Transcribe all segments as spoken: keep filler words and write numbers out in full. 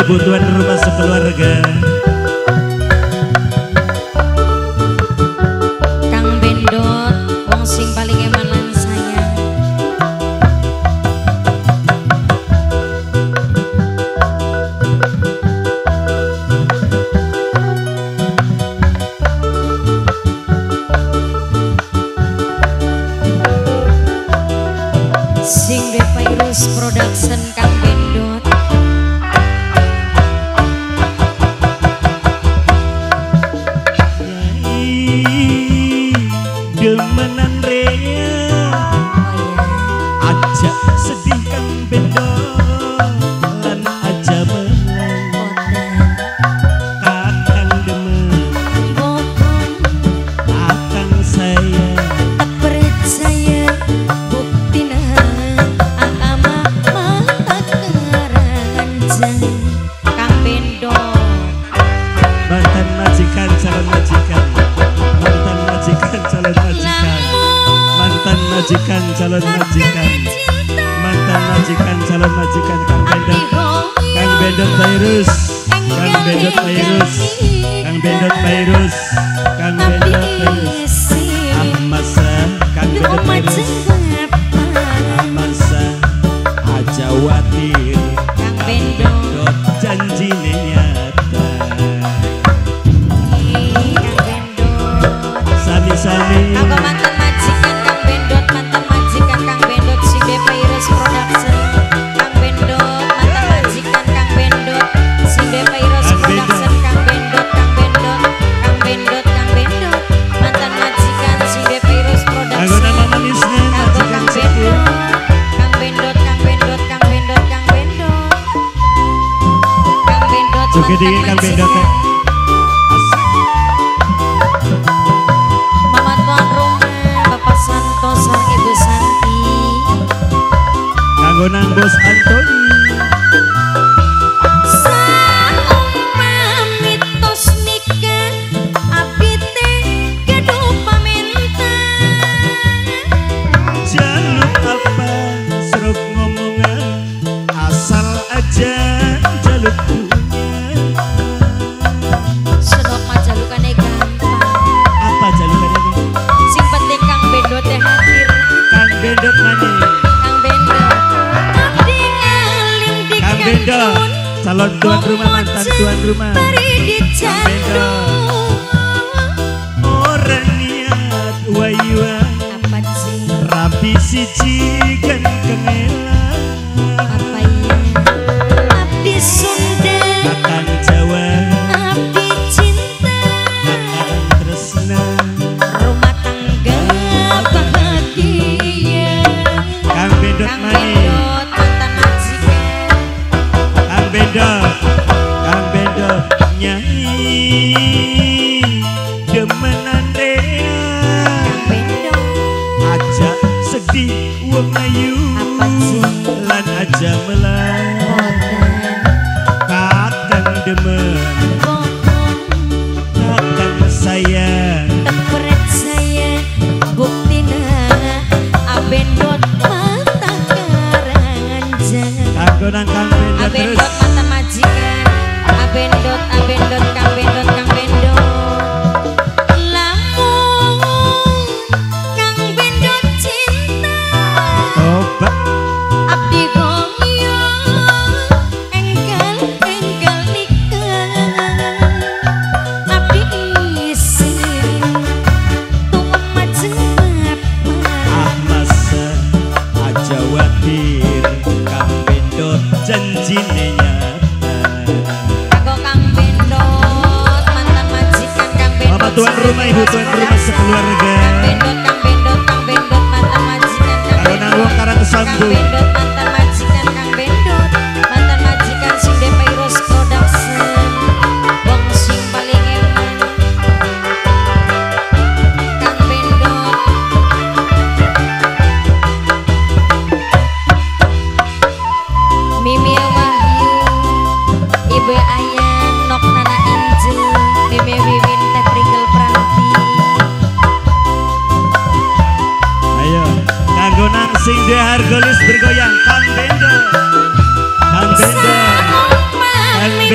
kebutuhan rumah sekeluarga. Kang Bendot, wong sing paling eman lan sayang. Sing Virus Production Kang Bendot. Demenan rea aja sedih Kang Bendot lan aja menang kakang demen akang saya percaya buktina akama makaranjang Kang Bendot mantan majikan calon majikan mantan majikan calon majikan mantan majikan calon majikan mantan majikan calon majikan Kang Bendot Kang Bendot Virus Kang Bendot Virus Kang Bendot Virus Kang Bendot Virus ah masa Kang Bendot Virus ah masa aja watir Kang Bendot janjine nyata sami-sami aku mantan majikan Kang Bendot mantan majikan Kang Bendot si Virus Production Kang Bendot mantan majikan Kang Bendot si Virus Production Kang Bendot Kang Bendot Kang Bendot Kang Bendot mantan majikan si Virus Production aku nama manisnya aku Kang Bendot Kang Bendot Kang Bendot Kang Bendot Kang Bendot Kang Bendot juga dingin Kang Bendot ya. Mama tuan rumah Bapak Santoso Ibu Santi kanggo nang Bos Antoni sauma mitos nikah abite gedung pamintan jaluk apa seruk ngomongan asal aja jaluk punya sedok majalukane gampang apa jalukannya nih sing penting Kang Bendot teh hadir Kang Bendot mana Kang Bendot abdi alim di Kang Bendot calon tuan rumah mantan tuan rumah bari dicandu orang niat wayuan apa sih rapi siji kan kengelan apa ya abdi Sunda kakang Jawa abdi cinta kakang Tresna rumah tangga bahagia Kang Bendot Kang mana Bendot mantan majikan Kang Bendot Kang Bendot nyai demenan rea Kang Bendot aja sedih wong ayu apa sih lan aja melang kakang demen bohong kakang sayang teperet saya buktina Abendot mata karanjang kanggo nang Kang Bendot terus Abendot mantan majikan Abendot Abendot Kang Bendot Kang Bendot lamun Kang Bendot cinta tobat abdi goyong enggal enggal nikah abdi isin tuwek majeng ah masa aja watir Kang Bendot janjine nyata kanggo Kang Bendot mantan majikan Kang Bendot Mama tuan rumah ibu tuan rumah sekeluarga Kang Bendot Kang Bendot Kang Bendot mantan majikan Kang kanggo nang wong karang Kang sambu Bendot mantan majikan Kang Bendot mantan majikan sing Virus Production wong sing paling eman Kang Bendot Mimi Wahyu Ibu Ayang Nok Nana Inju Mimi Wiwin Teh Prigel Pranti ayo kanggo nang sing duwe harga lis bergoyang Kang Bendot Kang Bendot Kang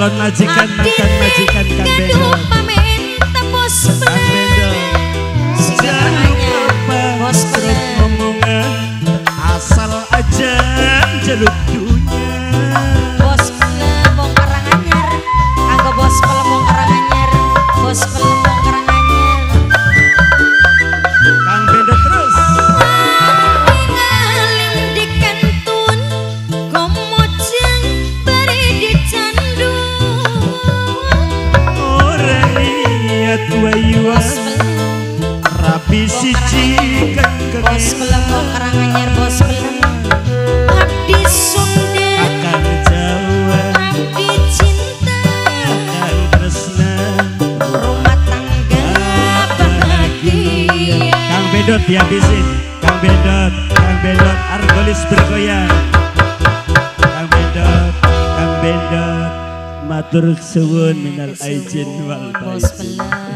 calon majikan mantan majikan Kang Bendot. Kang Bendot jangan lupa Bos seret omongan asal aja jaluk dunia. Bos pelembong Karanganyar, anggo bos pelembong Karanganyar, bos pelembong Karanganyar. Kang Bendot terus. Ngalim di kantun, komojeng bari di candu. Orang niat wayuan Bos pelembong, rapi siji kang bos pelembong Karanganyar, bos pelembong. Abdi Sunda, Kakang Jawa, abdi cinta, Kakang Tresna, rumah tangga bahagia. Kang Bendot dihabisin. Kang Bendot, Kang Bendot Argolis bergoyang. Kang Bendot, Kang Bendot matur suwun minal aijin wal Bos faizin. pelembong.